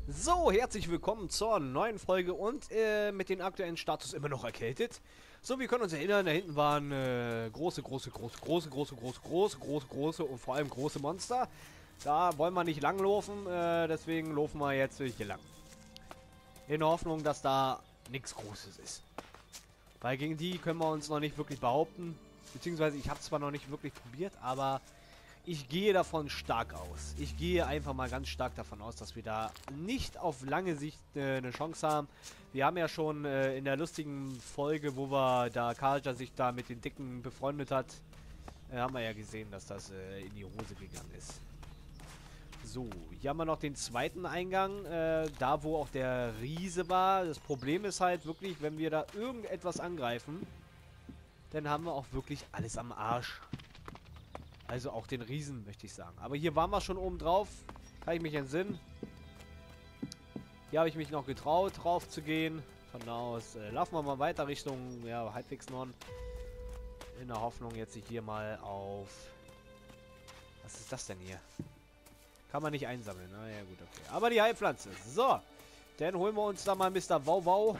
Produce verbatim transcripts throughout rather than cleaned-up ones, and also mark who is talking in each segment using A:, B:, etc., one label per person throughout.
A: So, herzlich willkommen zur neuen Folge und äh, mit dem aktuellen Status immer noch erkältet. So, wir können uns erinnern, da hinten waren äh, große, große, große, große, große, große, große, große, große und vor allem große Monster. Da wollen wir nicht langlaufen, äh, deswegen laufen wir jetzt hier lang. In der Hoffnung, dass da nichts Großes ist. Weil gegen die können wir uns noch nicht wirklich behaupten. Beziehungsweise ich habe zwar noch nicht wirklich probiert, aber ich gehe davon stark aus. Ich gehe einfach mal ganz stark davon aus, dass wir da nicht auf lange Sicht äh, eine Chance haben. Wir haben ja schon äh, in der lustigen Folge, wo wir da Karja sich da mit den Dicken befreundet hat, äh, haben wir ja gesehen, dass das äh, in die Hose gegangen ist. So, hier haben wir noch den zweiten Eingang, äh, da wo auch der Riese war. Das Problem ist halt wirklich, wenn wir da irgendetwas angreifen, dann haben wir auch wirklich alles am Arsch. Also auch den Riesen, möchte ich sagen. Aber hier waren wir schon oben drauf. Kann ich mich entsinnen. Hier habe ich mich noch getraut, drauf zu gehen. Von da aus äh, laufen wir mal weiter Richtung, ja, halbwegs Norden. In der Hoffnung jetzt sich hier mal auf... Was ist das denn hier? Kann man nicht einsammeln. Na ja, gut, okay. Aber die Heilpflanze. So. Dann holen wir uns da mal Mister Wow Wow.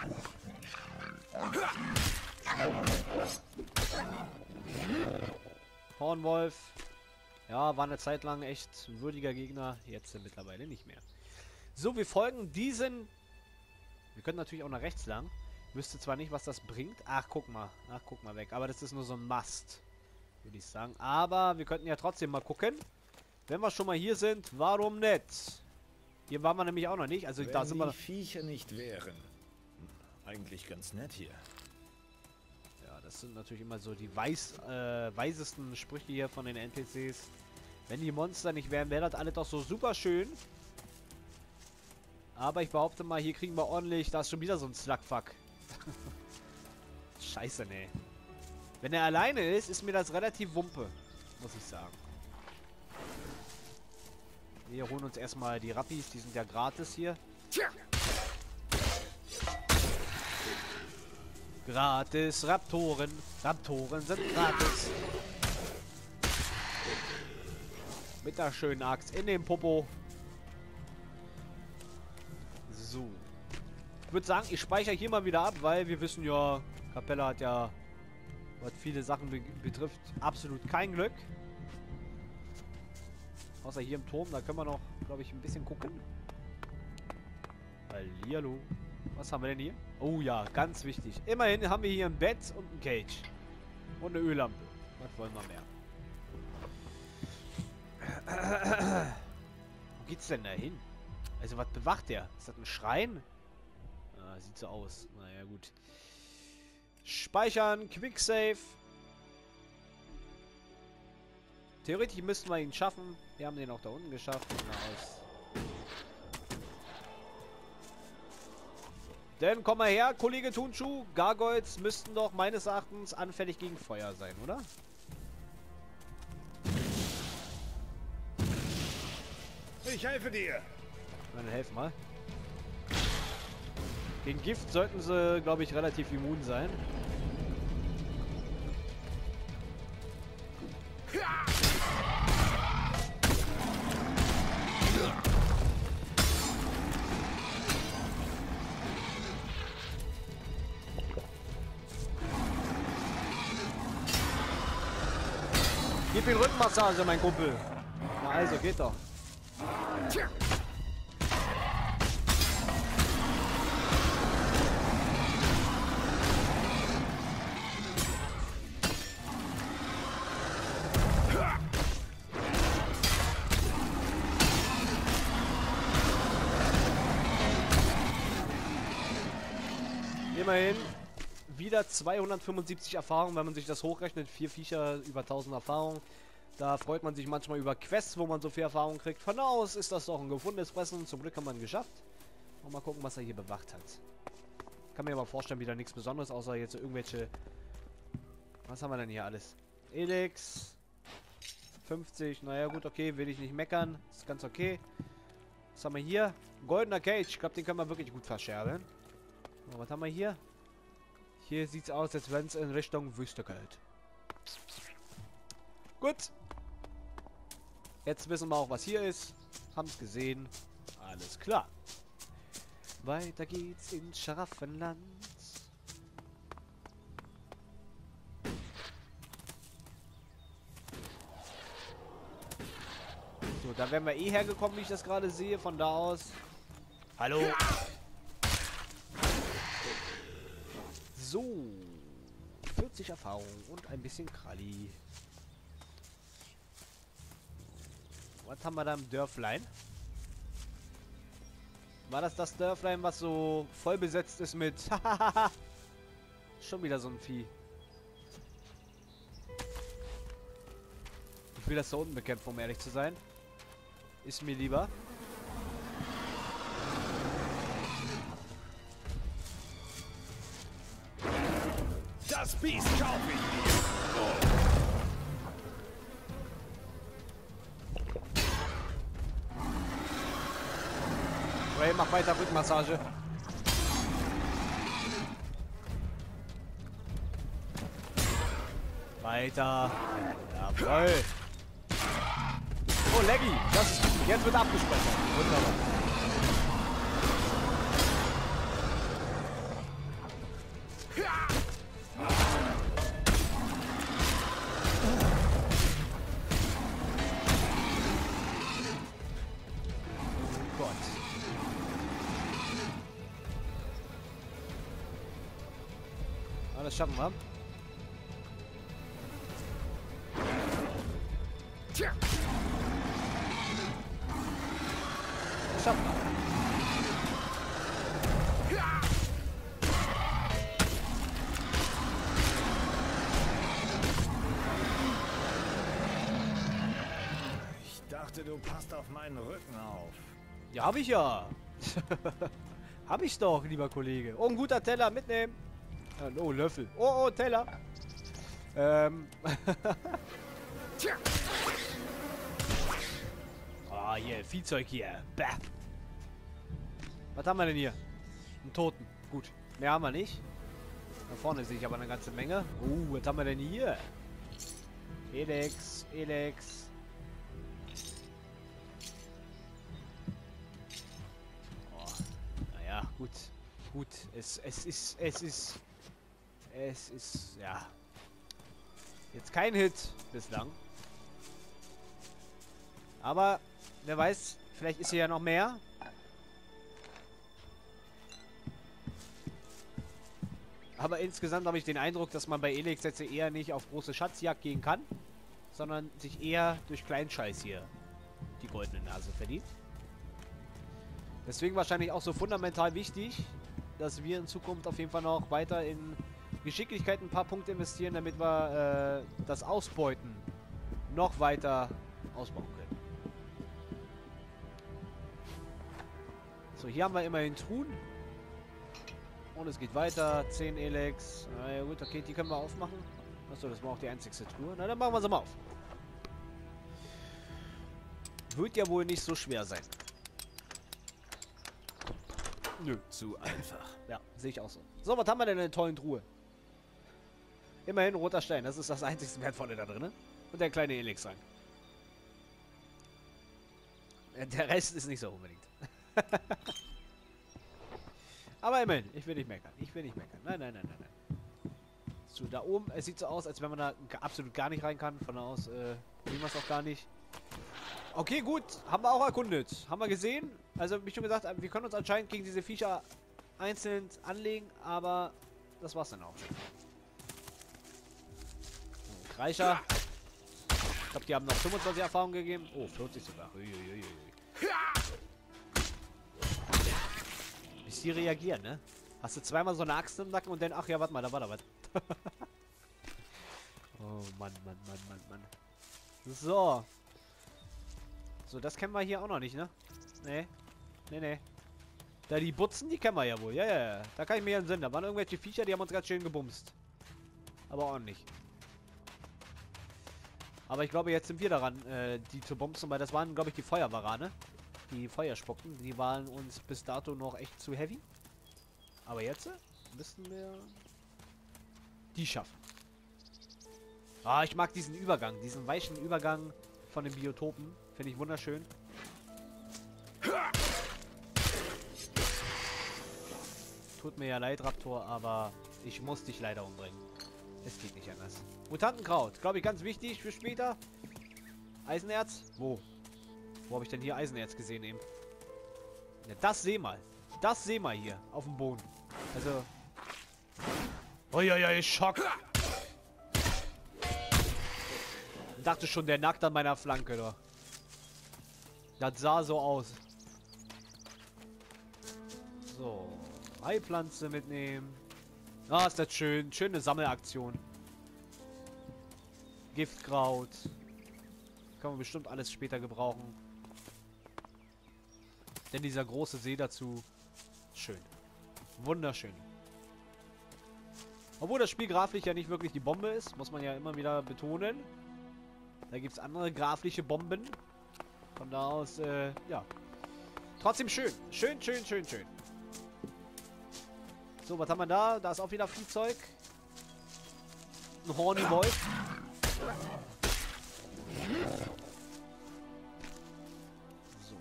A: Hornwolf. Ja, war eine Zeit lang echt ein würdiger Gegner. Jetzt äh, mittlerweile nicht mehr. So, wir folgen diesen... Wir können natürlich auch nach rechts lang. Wüsste zwar nicht, was das bringt. Ach, guck mal. Ach, guck mal weg. Aber das ist nur so ein Mast. Würde ich sagen. Aber wir könnten ja trotzdem mal gucken. Wenn wir schon mal hier sind, warum nicht? Hier waren wir nämlich auch noch nicht. Also
B: Wenn
A: da sind wir...
B: die Viecher nicht wären. Eigentlich ganz nett hier.
A: Ja, das sind natürlich immer so die weiß, äh, weisesten Sprüche hier von den N P Cs. Wenn die Monster nicht wären, wäre das alles doch so super schön. Aber ich behaupte mal, hier kriegen wir ordentlich... Da ist schon wieder so ein Slugfuck. Scheiße, ne. Wenn er alleine ist, ist mir das relativ wumpe. Muss ich sagen. Wir holen uns erstmal die Rappis. Die sind ja gratis hier. Gratis Raptoren. Raptoren sind gratis. Mit der schönen Axt in den Popo. So. Ich würde sagen, ich speichere hier mal wieder ab, weil wir wissen ja, Capella hat ja, was viele Sachen be betrifft, absolut kein Glück. Außer hier im Turm, da können wir noch, glaube ich, ein bisschen gucken. Hallihallo. Was haben wir denn hier? Oh ja, ganz wichtig. Immerhin haben wir hier ein Bett und ein Cage. Und eine Öllampe. Was wollen wir mehr? Wo geht's denn da hin? Also, was bewacht der? Ist das ein Schrein? Ah, sieht so aus. Naja, gut. Speichern, Quicksave. Theoretisch müssten wir ihn schaffen. Wir haben den auch da unten geschafft. Na, aus. Dann komm mal her, Kollege Tunschuh. Gargoyles müssten doch meines Erachtens anfällig gegen Feuer sein, oder?
B: Ich helfe dir.
A: Na, dann helfen mal. Gegen Gift sollten sie, glaube ich, relativ immun sein. Gib ihn Rückenmassage, mein Kumpel. Na also, geht doch. Immerhin wieder zweihundertfünfundsiebzig Erfahrung, wenn man sich das hochrechnet. Vier Viecher, über tausend Erfahrung. Da freut man sich manchmal über Quests, wo man so viel Erfahrung kriegt. Von da aus ist das doch ein gefundenes Fressen. Zum Glück haben wir ihn geschafft. Und mal gucken, was er hier bewacht hat. Kann mir aber vorstellen, wieder nichts Besonderes, außer jetzt irgendwelche... Was haben wir denn hier alles? Elix. fünfzig. Naja, gut, okay. Will ich nicht meckern. Ist ganz okay. Was haben wir hier? Goldener Cage. Ich glaube, den können wir wirklich gut verscherben. So, was haben wir hier? Hier sieht es aus, als wenn es in Richtung Wüste geht. Gut. Jetzt wissen wir auch, was hier ist. Haben es gesehen. Alles klar. Weiter geht's ins Scharaffenland. So, da wären wir eh hergekommen, wie ich das gerade sehe. Von da aus. Hallo. So. vierzig Erfahrung und ein bisschen Kralli. Was haben wir da im Dörflein? War das das Dörflein, was so voll besetzt ist mit... Schon wieder so ein Vieh. Ich will das da unten bekämpfen, um ehrlich zu sein. Ist mir lieber.
B: Das Biest kaufe ich mir.
A: Ray, mach weiter Rückmassage. Weiter. Jawohl. Oh, Leggy. Das ist gut. Jetzt wird abgespeichert. Wunderbar. Das schaffen wir.
B: Tja.
A: Das schaffen wir.
B: Ich dachte, du passt auf meinen Rücken auf.
A: Ja, hab ich ja. Hab ich doch, lieber Kollege. Oh, ein guter Teller, mitnehmen. Oh, Löffel. Oh, oh, Teller. Ähm. Ah, oh, hier, Viehzeug hier. Bäh. Was haben wir denn hier? Einen Toten. Gut. Mehr haben wir nicht. Da vorne sehe ich aber eine ganze Menge. Oh, was haben wir denn hier? Elex, Elex. Oh, naja, gut. Gut. Es, es ist, es ist... Es ist, ja, jetzt kein Hit bislang. Aber, wer weiß, vielleicht ist hier ja noch mehr. Aber insgesamt habe ich den Eindruck, dass man bei Elex jetzt eher nicht auf große Schatzjagd gehen kann, sondern sich eher durch Kleinscheiß hier die goldene Nase verdient. Deswegen wahrscheinlich auch so fundamental wichtig, dass wir in Zukunft auf jeden Fall noch weiter in Geschicklichkeit ein paar Punkte investieren, damit wir äh, das Ausbeuten noch weiter ausbauen können. So, hier haben wir immerhin Truhen. Und es geht weiter. zehn Elex. Na ja gut, okay, die können wir aufmachen. Achso, das war auch die einzigste Truhe. Na, dann machen wir sie mal auf. Wird ja wohl nicht so schwer sein.
B: Nö. Zu einfach.
A: Ja, sehe ich auch so. So, was haben wir denn in der tollen Truhe? Immerhin roter Stein, das ist das einzigste Wertvolle da drin. Und der kleine Elixrang. Der Rest ist nicht so unbedingt. Aber immerhin, ich will nicht meckern. Ich will nicht meckern. Nein, nein, nein, nein, nein. So, da oben, es sieht so aus, als wenn man da absolut gar nicht rein kann. Von da aus, äh, sehen wir es auch gar nicht. Okay, gut. Haben wir auch erkundet. Haben wir gesehen. Also, wie schon gesagt, wir können uns anscheinend gegen diese Viecher einzeln anlegen, aber das war's dann auch. So, Kreischer. Ich glaube, die haben noch fünfundzwanzig Erfahrungen gegeben. Oh, vierzig sogar. Uiuiui. Bis die reagieren, ne? Hast du zweimal so eine Axt im Nacken und dann, ach ja, warte mal, da war da was. Oh, Mann, Mann, Mann, Mann, Mann. So. So, das kennen wir hier auch noch nicht, ne? Nee. Nee, nee. Da die Butzen, die kennen wir ja wohl. Ja, ja, ja. Da kann ich mir ja einen Sinn. Da waren irgendwelche Viecher, die haben uns ganz schön gebumst. Aber ordentlich. Aber ich glaube, jetzt sind wir daran, äh, die zu bumsen, weil das waren, glaube ich, die Feuerwarane. Die Feuerspucken. Die waren uns bis dato noch echt zu heavy. Aber jetzt äh, müssten wir die schaffen. Ah, ich mag diesen Übergang. Diesen weichen Übergang von den Biotopen. Finde ich wunderschön. Tut mir ja leid, Raptor, aber ich muss dich leider umbringen. Es geht nicht anders. Mutantenkraut. Glaube ich ganz wichtig für später. Eisenerz? Wo? Wo habe ich denn hier Eisenerz gesehen eben? Ja, das seh mal. Das seh mal hier. Auf dem Boden. Also... Uiuiui, Schock. Ich dachte schon, der nackt an meiner Flanke, doch. Das sah so aus. So. Heilpflanze mitnehmen. Ah, ist das schön. Schöne Sammelaktion. Giftkraut. Kann man bestimmt alles später gebrauchen. Denn dieser große See dazu. Schön. Wunderschön. Obwohl das Spiel grafisch ja nicht wirklich die Bombe ist. Muss man ja immer wieder betonen. Da gibt es andere grafische Bomben. Von da aus, äh, ja. Trotzdem schön. Schön, schön, schön, schön. So, was haben wir da? Da ist auch wieder Viehzeug. Ein Horny Wolf. So.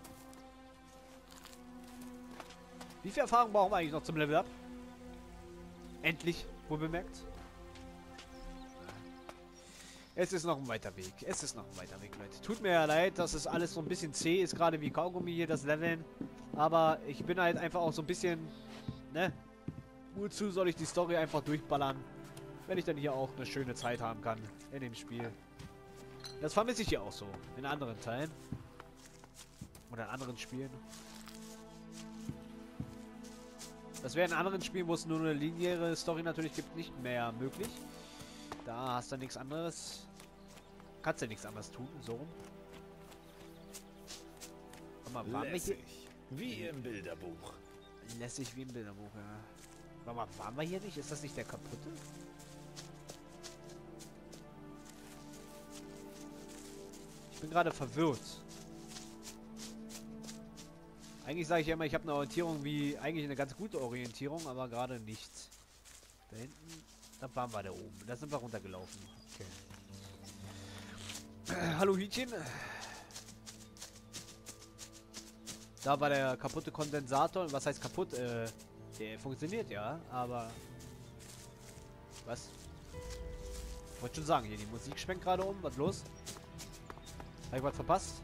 A: Wie viel Erfahrung brauchen wir eigentlich noch zum Level Up? Endlich, wohl bemerkt. Es ist noch ein weiter Weg. Es ist noch ein weiter Weg, Leute. Tut mir ja leid, dass es alles so ein bisschen zäh ist, gerade wie Kaugummi hier, das Leveln. Aber ich bin halt einfach auch so ein bisschen, ne? Wozu soll ich die Story einfach durchballern, wenn ich dann hier auch eine schöne Zeit haben kann in dem Spiel. Das vermisse ich hier auch so, in anderen Teilen. Oder in anderen Spielen. Das wäre in anderen Spielen, wo es nur eine lineare Story natürlich gibt, nicht mehr möglich. Da hast du nichts anderes. Kannst du nichts anderes tun, so rum. Warte mal, waren wir hier?
B: Wie im Bilderbuch.
A: Lässig wie im Bilderbuch, ja. Warte mal, waren wir hier nicht? Ist das nicht der kaputte? Ich bin gerade verwirrt. Eigentlich sage ich ja immer, ich habe eine Orientierung wie... Eigentlich eine ganz gute Orientierung, aber gerade nicht. Da hinten... Da waren wir da oben. Da sind wir runtergelaufen. Okay. Äh, hallo Hütchen. Da war der kaputte Kondensator. Was heißt kaputt? Äh, der funktioniert ja, aber... Was? Ich wollte schon sagen, hier die Musik schwenkt gerade um. Was los? Habe ich was verpasst?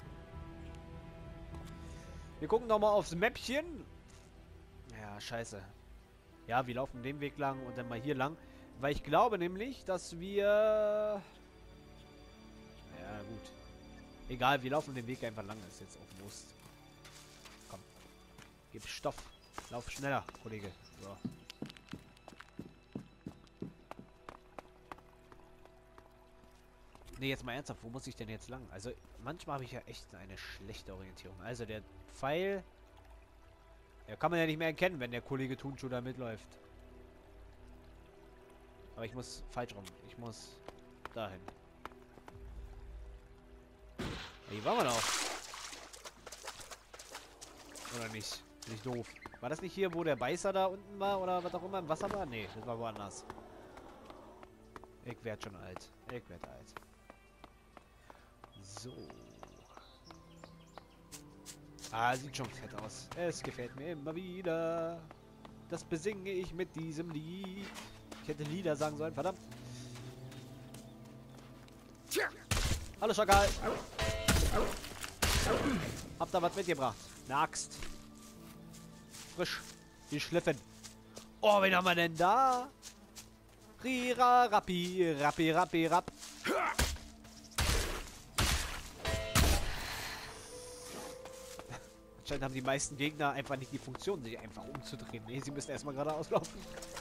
A: Wir gucken noch mal aufs Mäppchen. Ja, scheiße. Ja, wir laufen den Weg lang und dann mal hier lang. Weil ich glaube nämlich, dass wir... Ja, gut. Egal, wir laufen den Weg einfach lang. Das ist jetzt auch Wurst. Komm. Gib Stoff. Lauf schneller, Kollege. So. Ne, jetzt mal ernsthaft. Wo muss ich denn jetzt lang? Also, manchmal habe ich ja echt eine schlechte Orientierung. Also, der Pfeil... Ja, kann man ja nicht mehr erkennen, wenn der Kollege Tunschuh da mitläuft. Aber ich muss falsch rum. Ich muss dahin. Ja, hier waren wir doch. Oder nicht? Bin ich doof. War das nicht hier, wo der Beißer da unten war? Oder was auch immer im Wasser war? Nee, das war woanders. Ich werd schon alt. Ich werd alt. So. Ah, sieht schon fett aus. Es gefällt mir immer wieder. Das besinge ich mit diesem Lied. Ich hätte Lieder sagen sollen, verdammt. Hallo Schakal. Hab da was mitgebracht. Eine Axt. Frisch. Geschliffen. Oh, wen haben wir denn da? Rira, rappi, rappi, rappi, rapp. Anscheinend haben die meisten Gegner einfach nicht die Funktion, sich einfach umzudrehen. Nee, sie müssen erstmal geradeaus laufen.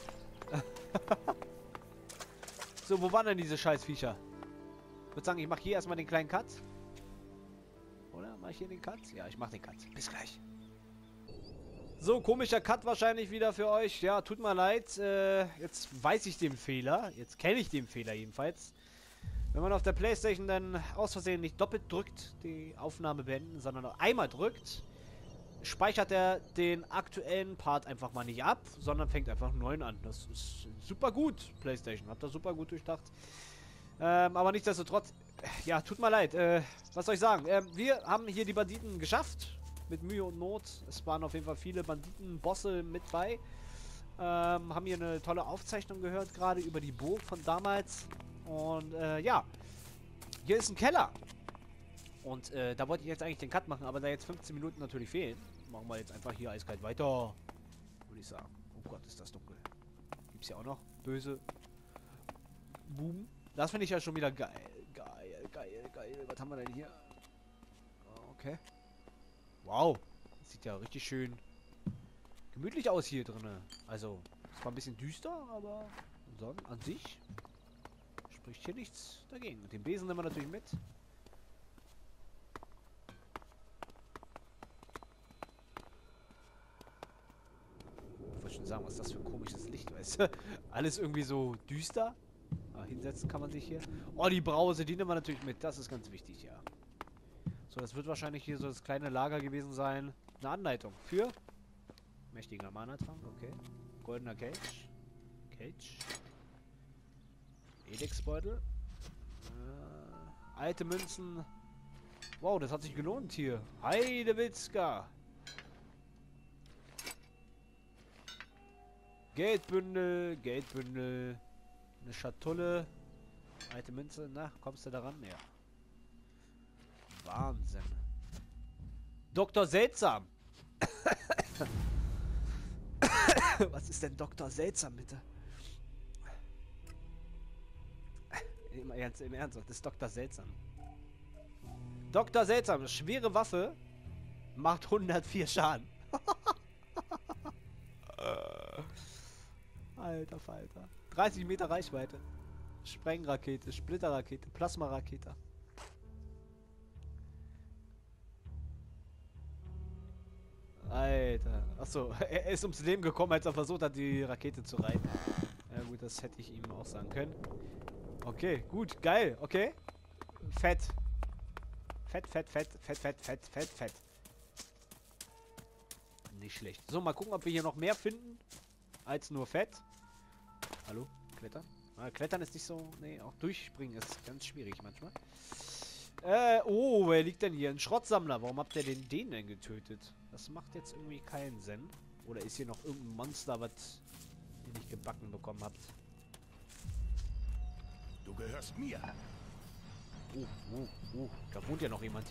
A: So, wo waren denn diese scheiß Viecher? Ich würde sagen, ich mache hier erstmal den kleinen Cut. Oder? Mache ich hier den Cut? Ja, ich mache den Cut. Bis gleich. So, komischer Cut wahrscheinlich wieder für euch. Ja, tut mir leid. Äh, jetzt weiß ich den Fehler. Jetzt kenne ich den Fehler jedenfalls. Wenn man auf der PlayStation dann aus Versehen nicht doppelt drückt, die Aufnahme beenden, sondern nur einmal drückt, speichert er den aktuellen Part einfach mal nicht ab, sondern fängt einfach einen neuen an. Das ist super gut, PlayStation. Habt ihr super gut durchdacht. Ähm, aber nichtsdestotrotz, ja, tut mir leid. Äh, was soll ich sagen? Ähm, wir haben hier die Banditen geschafft. mit Mühe und Not. Es waren auf jeden Fall viele Banditen, Bosse mit bei. Ähm, haben hier eine tolle Aufzeichnung gehört, gerade über die Burg von damals. Und äh, ja, hier ist ein Keller. Und äh, da wollte ich jetzt eigentlich den Cut machen, aber da jetzt fünfzehn Minuten natürlich fehlen, machen wir jetzt einfach hier eiskalt weiter. Würde ich sagen. Oh Gott, ist das dunkel. Gibt's ja auch noch böse Buben. Das finde ich ja schon wieder geil. Geil, geil, geil. Was haben wir denn hier? Okay. Wow. Das sieht ja richtig schön gemütlich aus hier drin. Also, es war ein bisschen düster, aber ansonsten an sich spricht hier nichts dagegen. Den Besen nehmen wir natürlich mit. Ich wollte schon sagen, was ist das für ein komisches Licht, weißt du? Alles irgendwie so düster. Ah, hinsetzen kann man sich hier. Oh, die Brause, die nehmen wir natürlich mit. Das ist ganz wichtig, ja. So, das wird wahrscheinlich hier so das kleine Lager gewesen sein. Eine Anleitung für mächtiger Mana-Trank, okay. Goldener Cage. Cage. Edexbeutel. Äh, alte Münzen. Wow, das hat sich gelohnt hier. Heidewitzka. Geldbündel, Geldbündel. Eine Schatulle. Alte Münze. Na, kommst du daran? Ja. Wahnsinn. Doktor Seltsam. Was ist denn Doktor Seltsam, bitte? Im Ernst, im Ernst, das ist Doktor Seltsam. Doktor Seltsam, schwere Waffe, macht hundertvier Schaden. Alter Falter. dreißig Meter Reichweite. Sprengrakete, Splitterrakete, Plasmarakete. Alter. Achso, er ist ums Leben gekommen, als er versucht hat, die Rakete zu reiten. Ja gut, das hätte ich ihm auch sagen können. Okay, gut, geil, okay. Fett. Fett, fett, fett, fett, fett, fett, fett, fett. Nicht schlecht. So, mal gucken, ob wir hier noch mehr finden. Als nur Fett. Hallo? Klettern? Ah, Klettern ist nicht so... Nee, auch durchspringen ist ganz schwierig manchmal. Äh, oh, wer liegt denn hier? Ein Schrottsammler. Warum habt ihr den, den denn getötet? Das macht jetzt irgendwie keinen Sinn. Oder ist hier noch irgendein Monster, was ihr nicht gebacken bekommen habt?
B: Du gehörst mir.
A: Oh, oh, oh. Da wohnt ja noch jemand.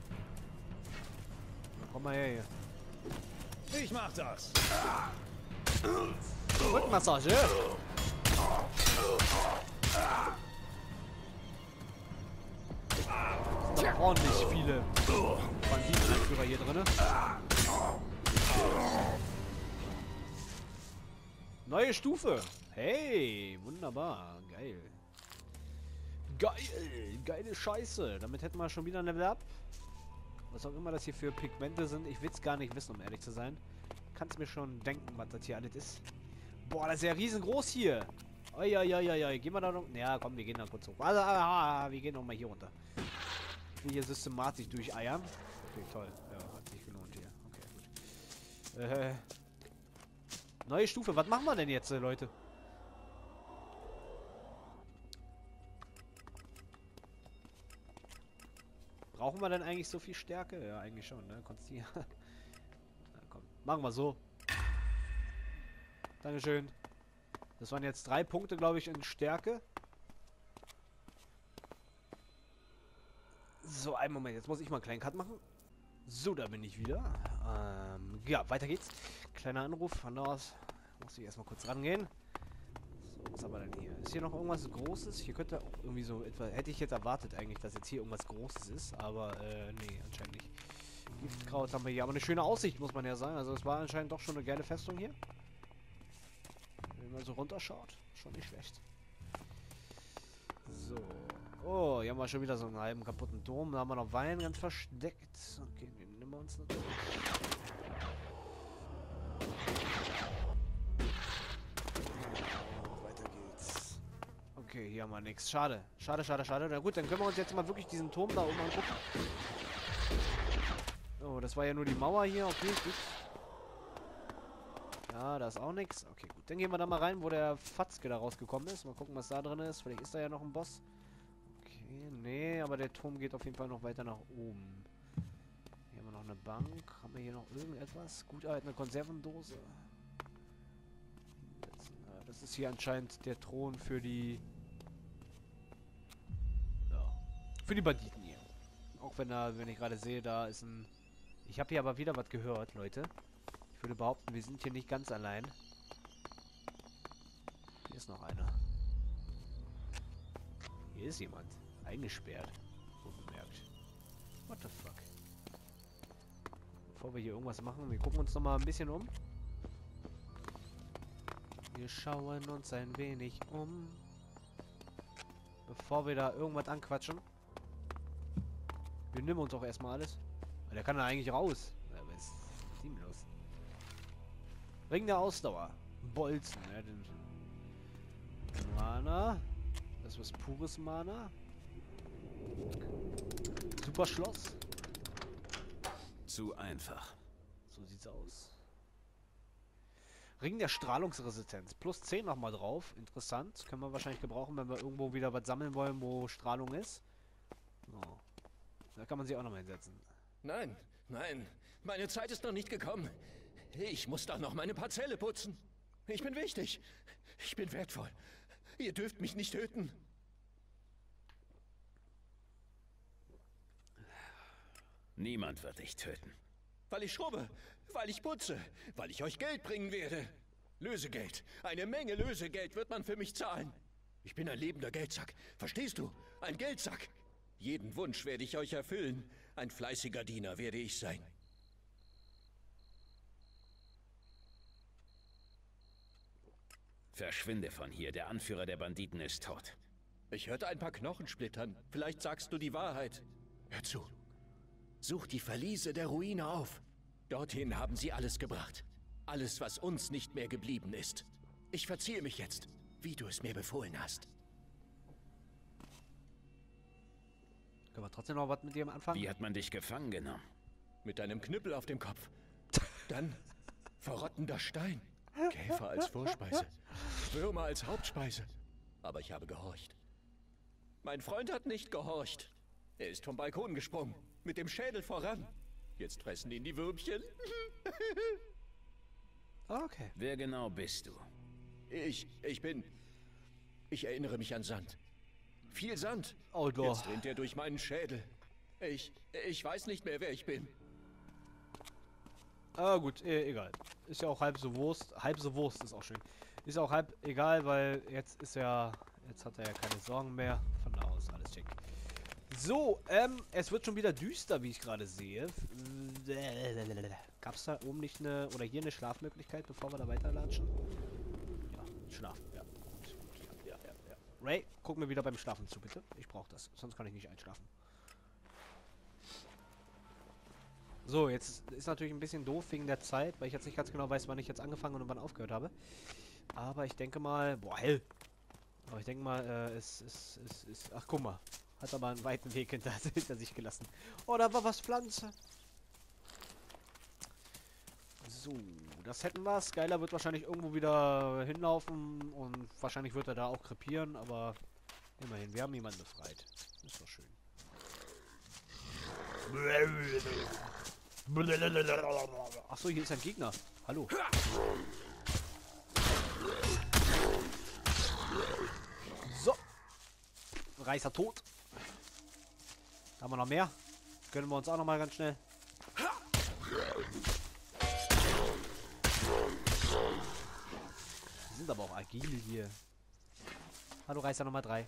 A: Na, komm mal her hier.
B: Ich mach das.
A: Rückenmassage. Sind aber ordentlich viele Banditenanführer hier drin. Neue Stufe. Hey, wunderbar. Geil. Geil. Geile Scheiße. Damit hätten wir schon wieder ein Level Up. Was auch immer das hier für Pigmente sind. Ich will es gar nicht wissen, um ehrlich zu sein. Kannst mir schon denken, was das hier alles ist. Boah, das ist ja riesengroß hier. Uiuiuiui. Gehen wir da noch... Ja, komm, wir gehen da kurz hoch. Also, ah, wir gehen noch mal hier runter. Ich will hier systematisch durcheiern. Okay, toll. Ja, hat sich gelohnt hier. Okay, gut. Äh... Neue Stufe. Was machen wir denn jetzt, äh, Leute? Brauchen wir denn eigentlich so viel Stärke? Ja, eigentlich schon, ne? Konstier. Na komm, machen wir so. Dankeschön. Das waren jetzt drei Punkte, glaube ich, in Stärke. So, einen Moment. Jetzt muss ich mal einen kleinen Cut machen. So, da bin ich wieder. Ähm, ja, weiter geht's. Kleiner Anruf. Von da aus muss ich erstmal kurz rangehen. So, was haben wir denn hier? Ist hier noch irgendwas Großes? Hier könnte auch irgendwie so etwa... Hätte ich jetzt erwartet eigentlich, dass jetzt hier irgendwas Großes ist. Aber, äh, nee, anscheinend nicht. Giftkraut haben wir hier. Aber eine schöne Aussicht, muss man ja sagen. Also, es war anscheinend doch schon eine geile Festung hier. Wenn man so runterschaut. Schon nicht schlecht. So. Oh, hier haben wir schon wieder so einen halben kaputten Turm. Da haben wir noch Wein ganz versteckt. Okay, den nehmen wir uns natürlich. Weiter geht's. Okay, hier haben wir nichts. Schade. Schade, schade, schade. Na gut, dann können wir uns jetzt mal wirklich diesen Turm da oben angucken. Oh, das war ja nur die Mauer hier. Okay, gut. Ja, da ist auch nichts. Okay, gut. Dann gehen wir da mal rein, wo der Fatzke da rausgekommen ist. Mal gucken, was da drin ist. Vielleicht ist da ja noch ein Boss. Okay, nee, aber der Turm geht auf jeden Fall noch weiter nach oben. Hier haben wir noch eine Bank. Haben wir hier noch irgendetwas? Gut erhaltene Konservendose. Das, äh, das ist hier anscheinend der Thron für die... Ja. Für die Banditen hier. Auch wenn da, wenn ich gerade sehe, da ist ein... Ich habe hier aber wieder was gehört, Leute. Ich würde behaupten, wir sind hier nicht ganz allein. Hier ist noch einer. Hier ist jemand. Eingesperrt. Unbemerkt. What the fuck? Bevor wir hier irgendwas machen, wir gucken uns noch mal ein bisschen um. Wir schauen uns ein wenig um. Bevor wir da irgendwas anquatschen. Wir nehmen uns auch erstmal alles. Weil der kann da eigentlich raus. Ja, was ist mit ihm los? Ring der Ausdauer. Bolzen. Ja, den Mana. Das ist was pures Mana. Super Schloss.
B: Zu einfach.
A: So sieht's aus. Ring der Strahlungsresistenz. Plus zehn nochmal drauf. Interessant. Können wir wahrscheinlich gebrauchen, wenn wir irgendwo wieder was sammeln wollen, wo Strahlung ist. So. Da kann man sich auch nochmal hinsetzen.
C: Nein, nein. Meine Zeit ist noch nicht gekommen. Ich muss doch noch meine Parzelle putzen. Ich bin wichtig. Ich bin wertvoll. Ihr dürft mich nicht töten.
B: Niemand wird dich töten.
C: Weil ich schrubbe, weil ich putze, weil ich euch Geld bringen werde. Lösegeld. Eine Menge Lösegeld wird man für mich zahlen. Ich bin ein lebender Geldsack. Verstehst du? Ein Geldsack. Jeden Wunsch werde ich euch erfüllen. Ein fleißiger Diener werde ich sein.
B: Verschwinde von hier. Der Anführer der Banditen ist tot.
C: Ich hörte ein paar Knochen splittern. Vielleicht sagst du die Wahrheit. Hör zu. Such die Verliese der Ruine auf. Dorthin haben sie alles gebracht. Alles, was uns nicht mehr geblieben ist. Ich verziehe mich jetzt, wie du es mir befohlen hast.
A: Können wir trotzdem noch was mit dem anfangen?
B: Wie hat man dich gefangen genommen?
C: Mit einem Knüppel auf dem Kopf. Dann verrottender Stein. Käfer als Vorspeise. Würmer als Hauptspeise. Aber ich habe gehorcht. Mein Freund hat nicht gehorcht. Er ist vom Balkon gesprungen. Mit dem Schädel voran. Jetzt fressen ihn die Würmchen.
A: Okay.
B: Wer genau bist du?
C: Ich, ich bin... Ich erinnere mich an Sand. Viel Sand.
A: Oh doch.
C: Jetzt rinnt er durch meinen Schädel. Ich, ich weiß nicht mehr, wer ich bin.
A: Ah gut, eh, egal. Ist ja auch halb so Wurst. Halb so Wurst ist auch schön. Ist auch halb egal, weil jetzt ist ja... Jetzt hat er ja keine Sorgen mehr. Von da aus, alles check. So, ähm, es wird schon wieder düster, wie ich gerade sehe. Gab es da oben nicht eine... Oder hier eine Schlafmöglichkeit, bevor wir da weiterlatschen? Ja, schlafen, ja. Ja, ja, ja. Ray, guck mir wieder beim Schlafen zu, bitte. Ich brauche das, sonst kann ich nicht einschlafen. So, jetzt ist natürlich ein bisschen doof wegen der Zeit, weil ich jetzt nicht ganz genau weiß, wann ich jetzt angefangen und wann aufgehört habe. Aber ich denke mal... Boah, hell! Aber ich denke mal, äh, es ist... Es, es, es, ach, guck mal. Hat aber einen weiten Weg hinter, hinter sich gelassen. Oh, da war was Pflanze. So, das hätten wir. Skylar wird wahrscheinlich irgendwo wieder hinlaufen und wahrscheinlich wird er da auch krepieren, aber immerhin, wir haben jemanden befreit. Ist doch schön. Achso, hier ist ein Gegner. Hallo. So. Reißer tot. Da haben wir noch mehr. Gönnen wir uns auch noch mal ganz schnell. Die sind aber auch agil hier. Hallo Reißer Nummer drei.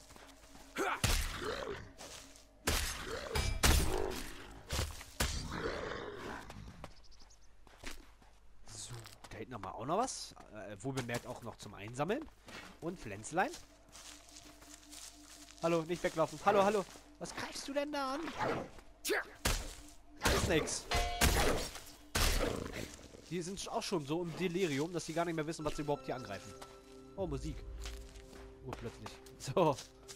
A: So, da hinten haben wir auch noch was. Äh, wo bemerkt auch noch zum Einsammeln. Und Pflänzlein. Hallo, nicht weglaufen. Hallo, hallo. Was greifst du denn da an? Ist nix. Die sind auch schon so im Delirium, dass sie gar nicht mehr wissen, was sie überhaupt hier angreifen. Oh, Musik. Urplötzlich. So.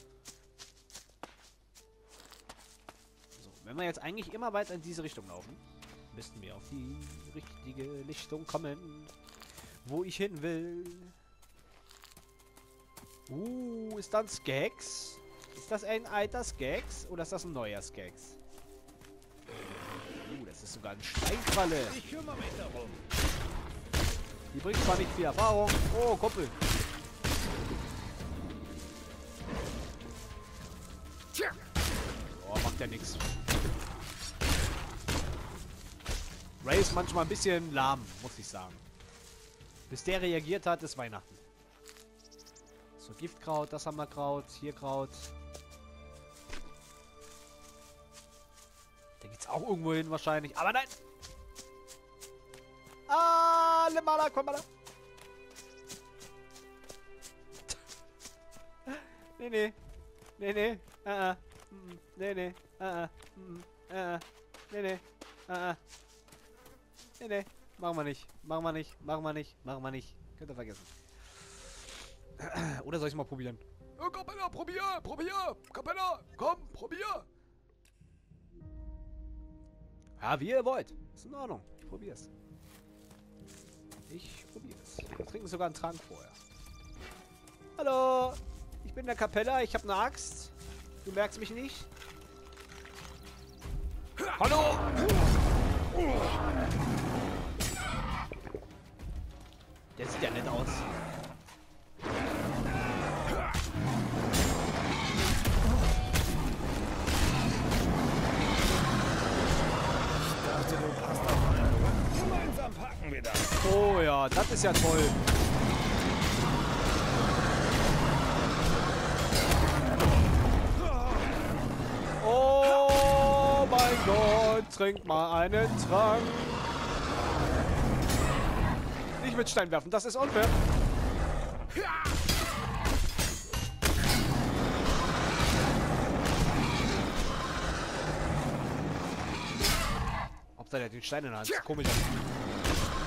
A: So, wenn wir jetzt eigentlich immer weiter in diese Richtung laufen, müssten wir auf die richtige Richtung kommen, wo ich hin will. Uh, ist da ein Skeks? Ist das ein alter Skeks oder ist das ein neuer Skeks? Uh, es ist sogar eine Steinqualle.
B: Ich kümmere mich darum.
A: Die bringt zwar nicht viel Erfahrung. Oh, Kuppel. Oh, macht ja nichts. Ray ist manchmal ein bisschen lahm, muss ich sagen. Bis der reagiert hat, ist Weihnachten. So, Giftkraut, das haben wir Kraut, hier Kraut. Da geht's auch irgendwo hin wahrscheinlich. Aber nein! Ah, Lemala, komm mal da! Nee, nee. Nee, nee. Ah, ah. Mm, nee, nee. Ah, ah. Mm, ah, ah. Nee, nee. Ah, ah. Nee, nee. Machen wir nicht. Machen wir nicht. Machen wir nicht. Machen wir nicht. Könnt ihr vergessen. Oder soll ich mal probieren? Oh, Kapella, probier! Probier! Kapella, komm, probier! Ja, wie ihr wollt. Ist in Ordnung. Ich probier's. Ich probier's. Wir trinken sogar einen Trank vorher. Hallo! Ich bin der Kapella, ich habe eine Axt. Du merkst mich nicht. Hallo! Der sieht ja nett aus.
B: dachte, du passt auf meine Ruhe. Gemeinsam packen wir das.
A: Oh ja, das ist ja toll. Oh mein Gott, trink mal einen Trank. Nicht mit Stein werfen, das ist unfair. Hauptsache der hat den Stein in der Hand. Komisch.